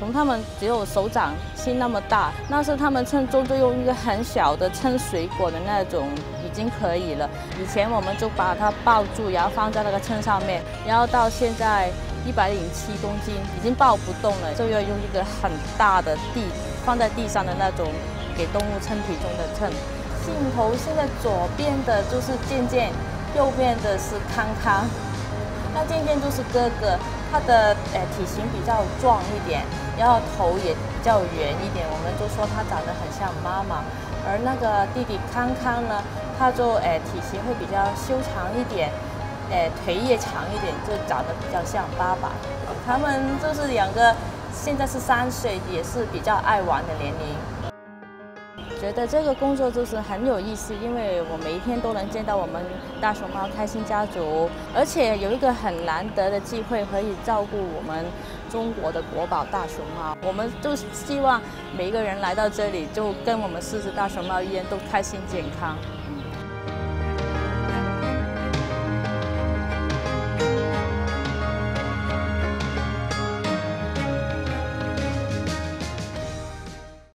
熊它们只有手掌心那么大，那是它们称重就用一个很小的称水果的那种已经可以了。以前我们就把它抱住，然后放在那个秤上面，然后到现在107公斤已经抱不动了，就要用一个很大的放在地上的那种给动物称体重的秤。镜头现在左边的就是健健，右边的是康康。那健健就是哥哥，他的体型比较壮一点，然后头也比较圆一点，我们就说他长得很像妈妈。而那个弟弟康康呢，他就体型会比较修长一点，腿也长一点，就长得比较像爸爸。他们就是两个，现在是3岁，也是比较爱玩的年龄。觉得这个工作就是很有意思，因为我每一天都能见到我们大熊猫开心家族，而且有一个很难得的机会可以照顾我们中国的国宝大熊猫。我们就希望每一个人来到这里，就跟我们狮子大熊猫一样，都开心健康。